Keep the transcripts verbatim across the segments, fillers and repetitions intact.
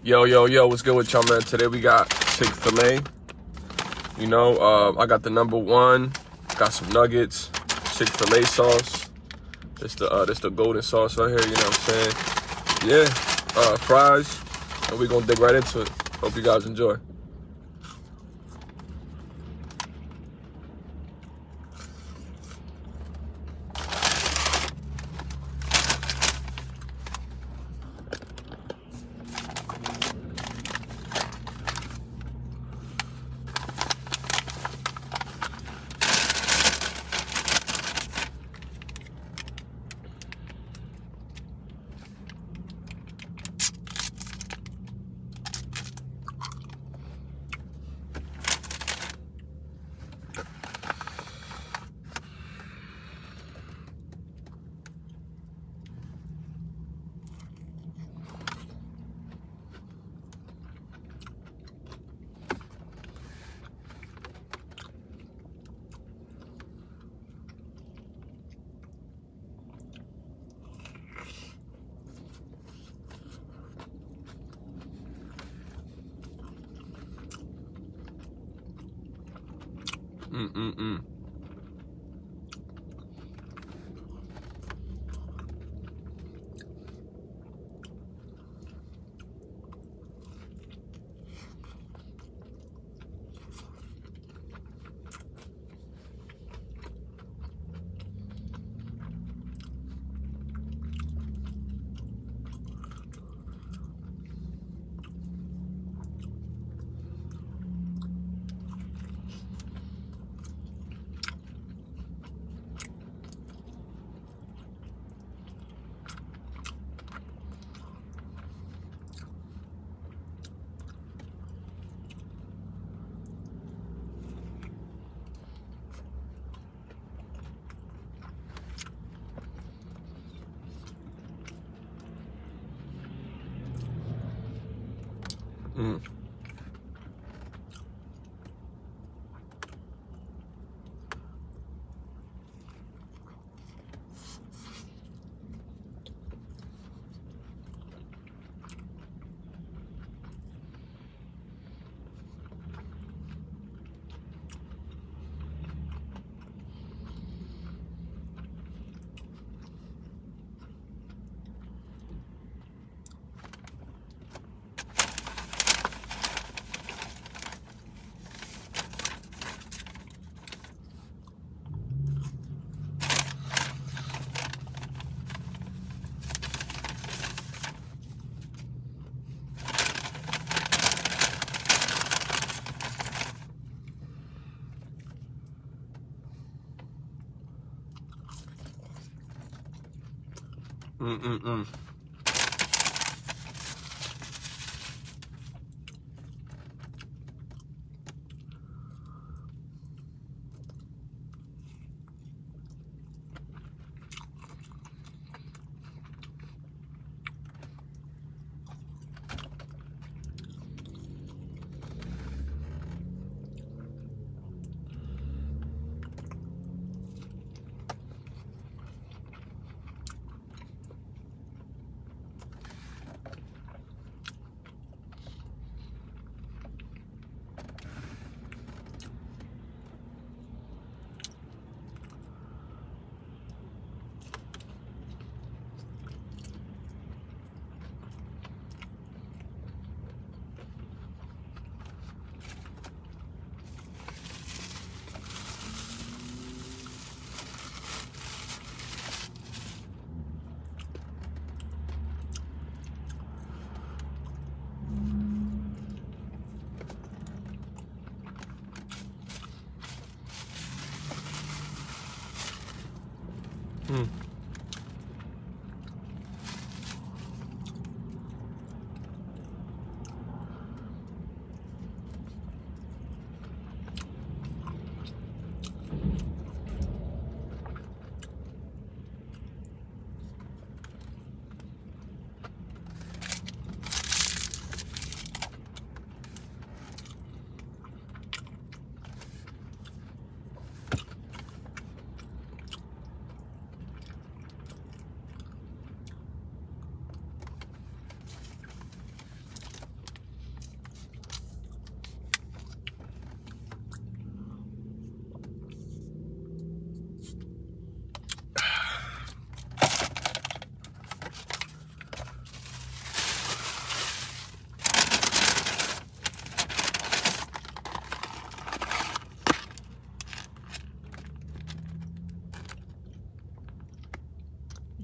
Yo, yo, yo, what's good with y'all, man? Today we got Chick-fil-A. You know, uh, I got the number one. Got some nuggets, Chick-fil-A sauce. This the uh, this the golden sauce right here. You know what I'm saying? Yeah, uh, fries, and we gonna dig right into it. Hope you guys enjoy. Mm-mm-mm. Mm. Mm-mm-mm. Mm.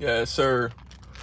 Yes, sir.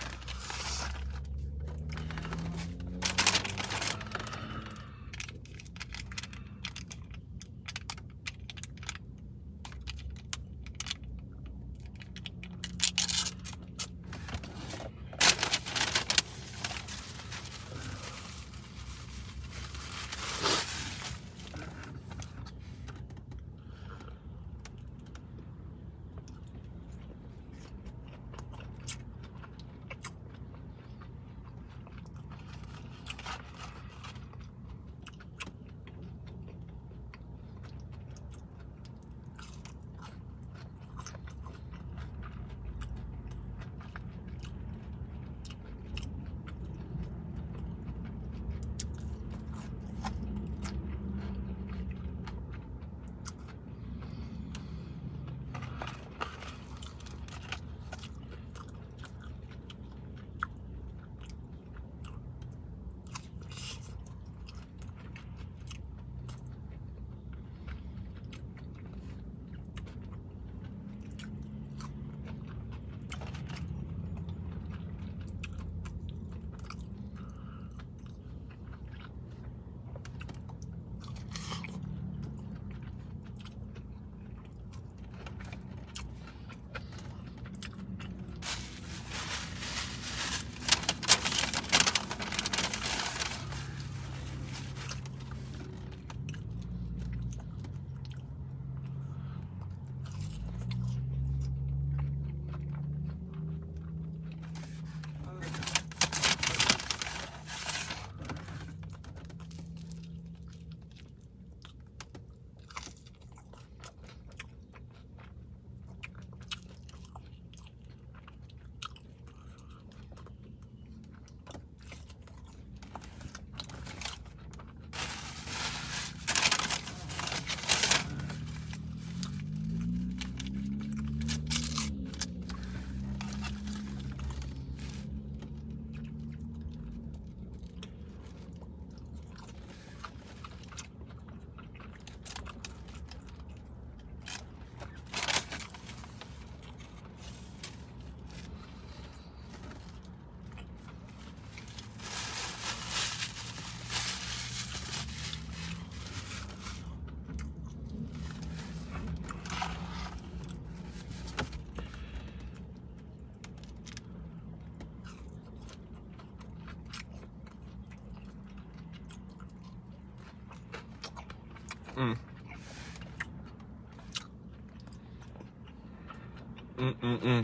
Mm. Mm-mm-mm.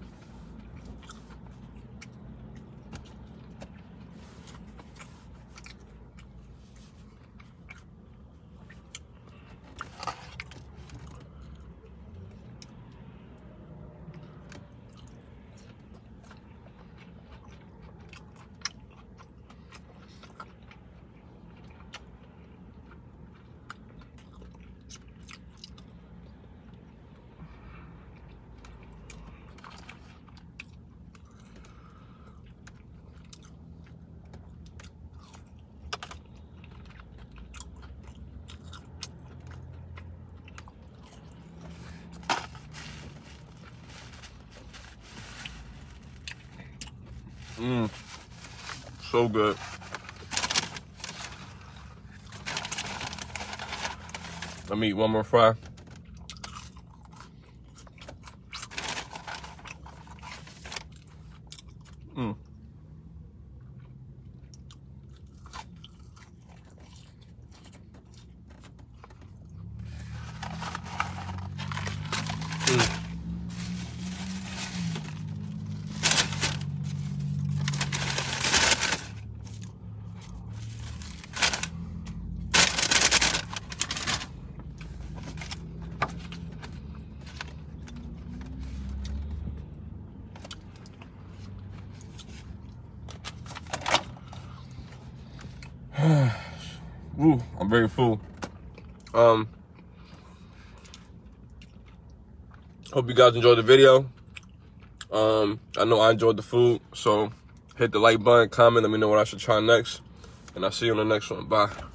Mmm, so good. Let me eat one more fry. Mmm. Mm. Ooh, I'm very full. Um, hope you guys enjoyed the video. Um, I know I enjoyed the food, so hit the like button, comment, let me know what I should try next, and I'll see you on the next one. Bye.